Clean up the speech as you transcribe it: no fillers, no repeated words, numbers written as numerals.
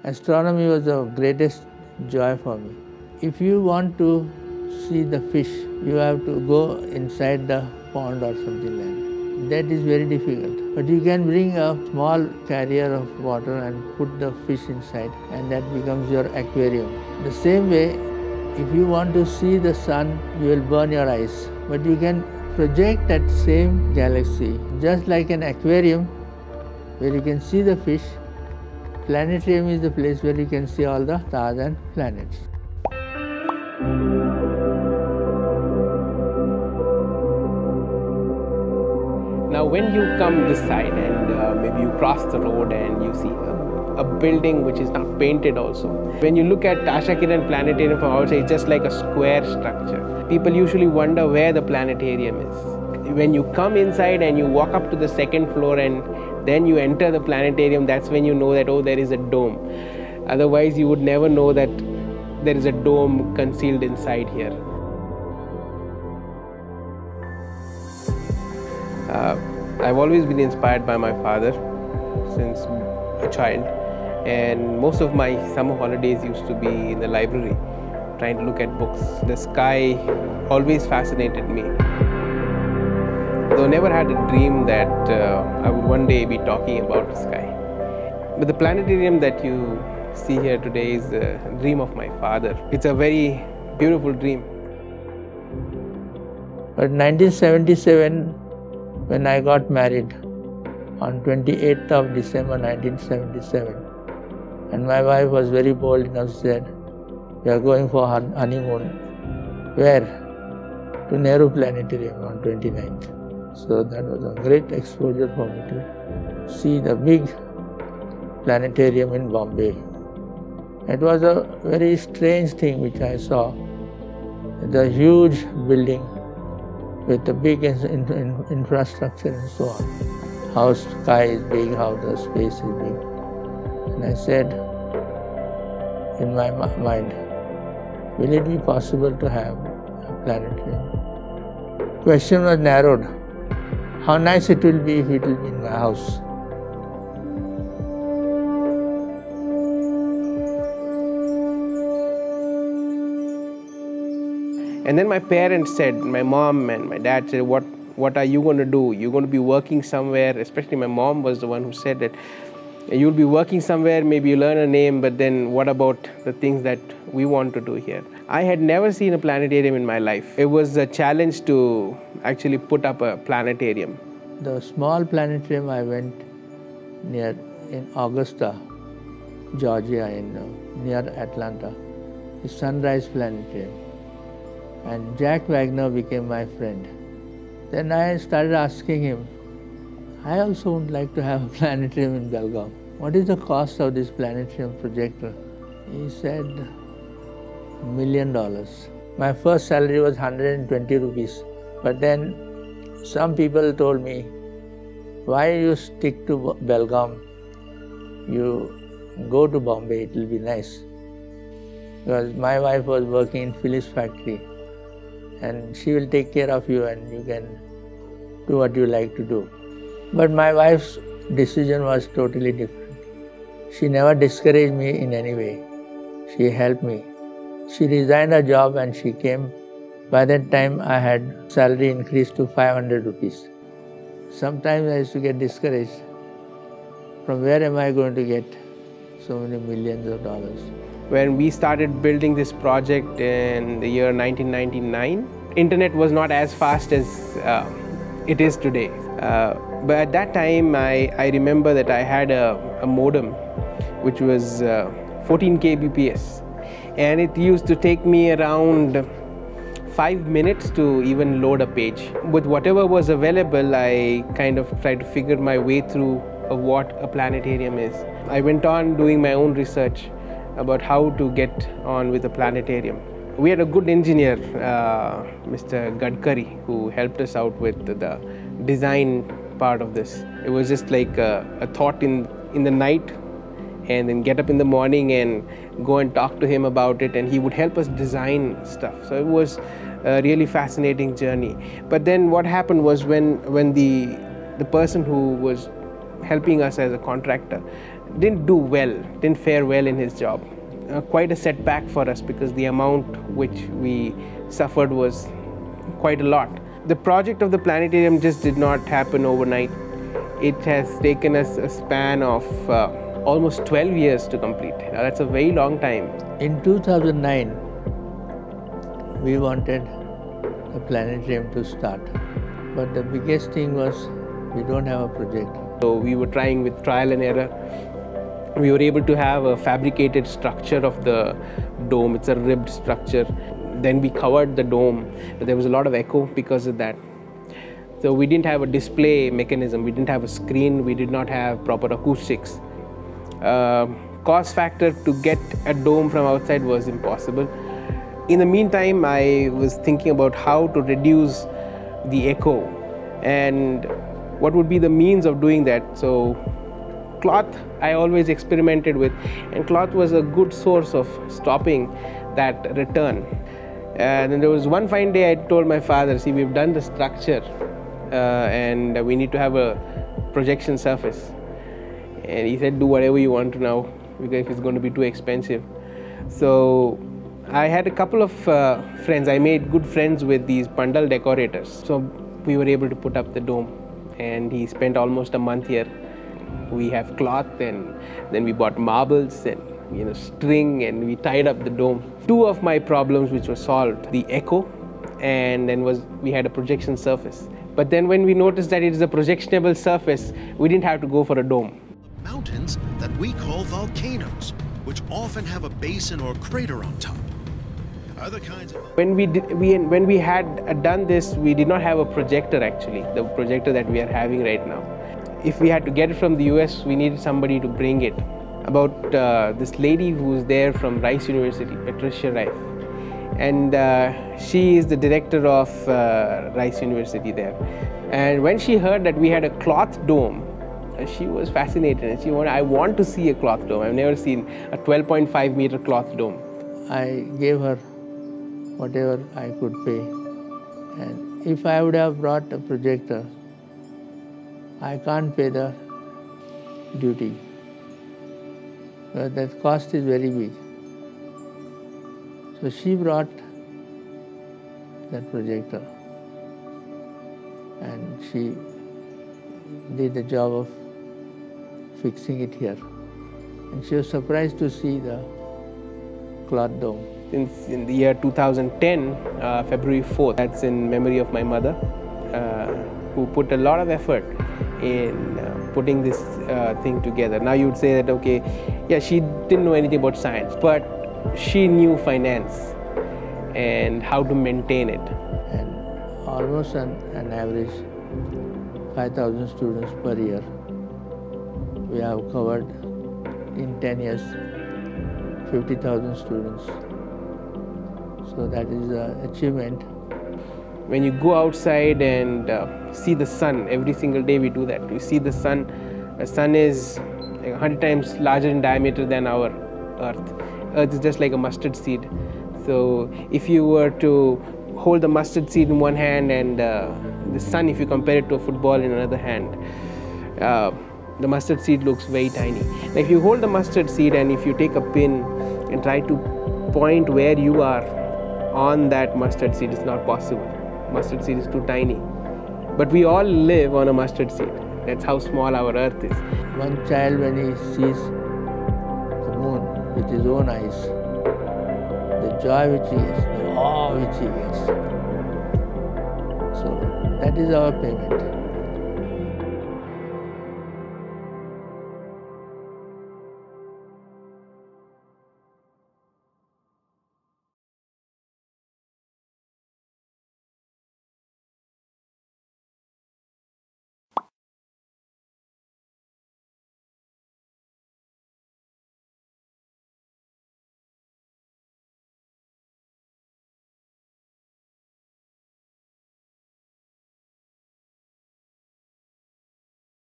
Astronomy was the greatest joy for me. If you want to see the fish, you have to go inside the pond or something like that. That is very difficult. But you can bring a small carrier of water and put the fish inside, and that becomes your aquarium. The same way, if you want to see the sun, you will burn your eyes. But you can project that same galaxy, just like an aquarium where you can see the fish. Planetarium is the place where you can see all the stars and planets. Now when you come this side and maybe you cross the road and you see a building which is not painted also. When you look at Asha Kiran Planetarium from outside, it's just like a square structure. People usually wonder where the planetarium is. When you come inside and you walk up to the second floor and then you enter the planetarium, that's when you know that, oh, there is a dome. Otherwise, you would never know that there is a dome concealed inside here. I've always been inspired by my father since a child, and most of my summer holidays used to be in the library trying to look at books. The sky always fascinated me. Though I never had a dream that I would one day be talking about the sky. But the planetarium that you see here today is the dream of my father. It's a very beautiful dream. But 1977, when I got married, on 28th of December 1977, and my wife was very bold enough, said, "We are going for honeymoon." Where? To Nehru Planetarium on 29th. So that was a great exposure for me to see the big planetarium in Bombay. It was a very strange thing which I saw. The huge building with the big infrastructure and so on. How sky is big, how the space is big. And I said in my mind, will it be possible to have a planetarium? Question was narrowed. How nice it will be if it will be in my house. And then my parents said, my mom and my dad said, what are you going to do? You're going to be working somewhere, especially my mom was the one who said that you'll be working somewhere, maybe you learn a name, but then what about the things that we want to do here? I had never seen a planetarium in my life. It was a challenge to actually put up a planetarium. The small planetarium I went near in Augusta, Georgia, near Atlanta, is Sunrise Planetarium. And Jack Wagner became my friend. Then I started asking him, I also would like to have a planetarium in Belgaum. What is the cost of this planetarium projector? He said, $1 million. My first salary was 120 rupees. But then some people told me, why you stick to Belgaum? You go to Bombay, it will be nice. Because my wife was working in Philips factory, and she will take care of you and you can do what you like to do. But my wife's decision was totally different. She never discouraged me in any way. She helped me. She resigned her job and she came. By that time I had salary increased to 500 rupees. Sometimes I used to get discouraged. From where am I going to get so many millions of dollars? When we started building this project in the year 1999, internet was not as fast as it is today. But at that time, I remember that I had a modem which was 14 kbps, and it used to take me around 5 minutes to even load a page. With whatever was available, I kind of tried to figure my way through what a planetarium is. I went on doing my own research about how to get on with a planetarium. We had a good engineer, Mr. Gadkari, who helped us out with the design part of this. It was just like a thought in the night, and then get up in the morning and go and talk to him about it, and he would help us design stuff. So it was a really fascinating journey. But then what happened was when the person who was helping us as a contractor didn't do well, didn't fare well in his job. Quite a setback for us because the amount which we suffered was quite a lot. The project of the planetarium just did not happen overnight. It has taken us a span of almost 12 years to complete. Now, that's a very long time. In 2009, we wanted the planetarium to start, but the biggest thing was we don't have a projector. So we were trying with trial and error. We were able to have a fabricated structure of the dome. It's a ribbed structure. Then we covered the dome, but there was a lot of echo because of that. So we didn't have a display mechanism. We didn't have a screen. We did not have proper acoustics. Cost factor to get a dome from outside was impossible. In the meantime, I was thinking about how to reduce the echo and what would be the means of doing that. So cloth I always experimented with, and cloth was a good source of stopping that return. And then there was one fine day I told my father, see, we've done the structure and we need to have a projection surface. And he said, do whatever you want to now, because if it's going to be too expensive. So I had a couple of friends. I made good friends with these pandal decorators. So we were able to put up the dome, and he spent almost a month here. We have cloth, and then we bought marbles and string, and we tied up the dome. Two of my problems which were solved, the echo, and then we had a projection surface. But then when we noticed that it is a projectionable surface, we didn't have to go for a dome. Mountains that we call volcanoes, which often have a basin or crater on top. Other kinds of... When we had done this, we did not have a projector actually, the projector that we are having right now. If we had to get it from the US, we needed somebody to bring it. About this lady who's there from Rice University, Patricia Rife. And she is the director of Rice University there. And when she heard that we had a cloth dome, she was fascinated, and she wanted, I want to see a cloth dome. I've never seen a 12.5 meter cloth dome. I gave her whatever I could pay. And if I would have brought a projector, I can't pay the duty. But that cost is very big. So she brought that projector, and she did the job of fixing it here. And she was surprised to see the cloth dome. In the year 2010, February 4th, that's in memory of my mother, who put a lot of effort in putting this thing together. Now you would say that, okay, yeah, she didn't know anything about science, but she knew finance and how to maintain it. And almost on an average 5,000 students per year. We have covered in 10 years 50,000 students. So that is an achievement. When you go outside and see the sun, every single day we do that. We see the sun. The sun is 100 times larger in diameter than our Earth. Earth is just like a mustard seed. So if you were to hold the mustard seed in one hand and the sun, if you compare it to a football in another hand, the mustard seed looks very tiny. Now if you hold the mustard seed and if you take a pin and try to point where you are on that mustard seed, it's not possible. Mustard seed is too tiny. But we all live on a mustard seed. That's how small our Earth is. One child, when he sees the moon with his own eyes, the joy which he gets, the awe which he gets. So that is our payment.